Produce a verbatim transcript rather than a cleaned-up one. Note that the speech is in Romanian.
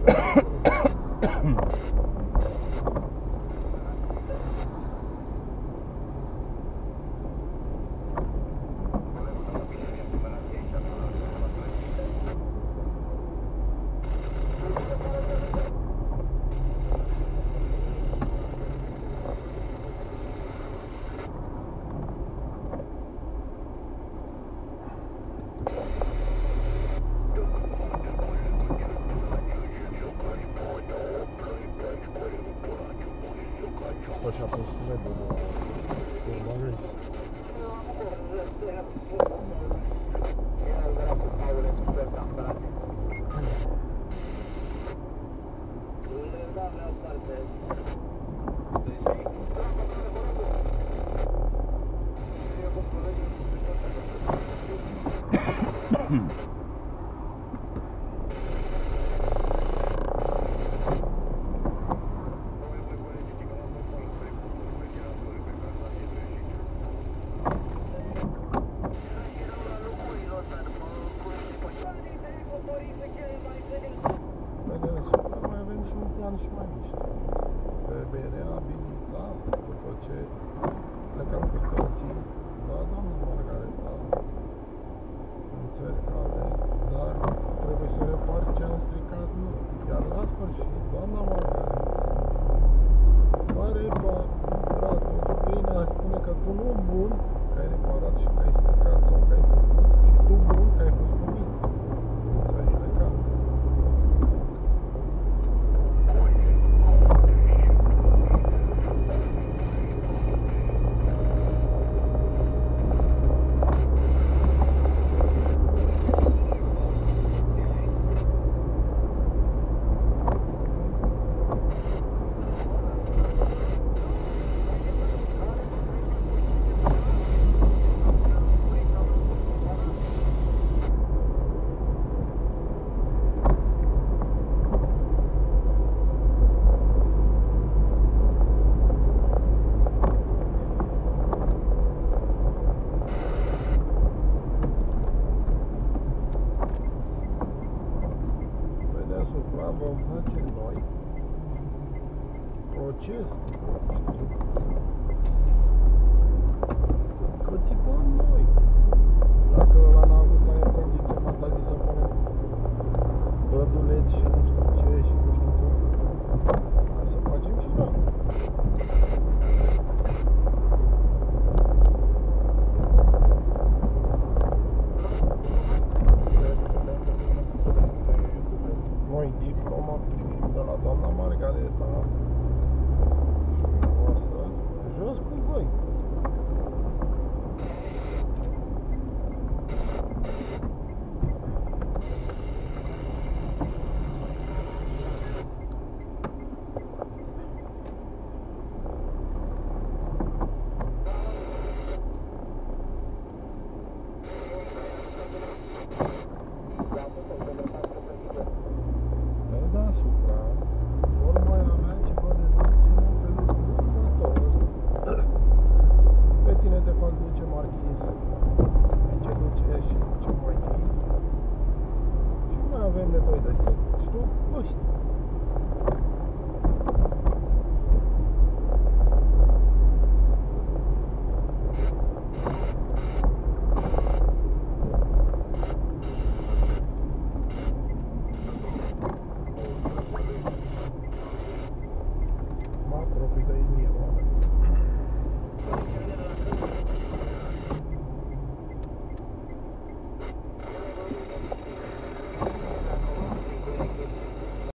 Și-a pus medul la bagaj. Și mai mișto. Pe berea, Bilita, după ce plecăm cu toții, da, doamna Margareta, în țări calde, dar trebuie să repar ce am stricat noi. Iar la sfârșit, doamna Margareta va repara totul. Spune că tu nu bun că ai reparat și că ai stricat sau că ai făcut, și tu bun că ai fost cu mine în țările calde. Vom face noi proces, știi? Că țipăm noi. Dacă ăla n-a avut aer condiționat, a zis să punem brăduleți și nu știu ce și nu știu cum. Hai să facem și noi. Noi diploma primim de la doamna Margareta și voastră, jos cu voi. Deasupra vor mai avea ceva de duce în felul următor. Pe tine te fac duce marchiz, ce duce și ce mai fi. Și nu mai avem nevoie de tine. Și tu, ăștia.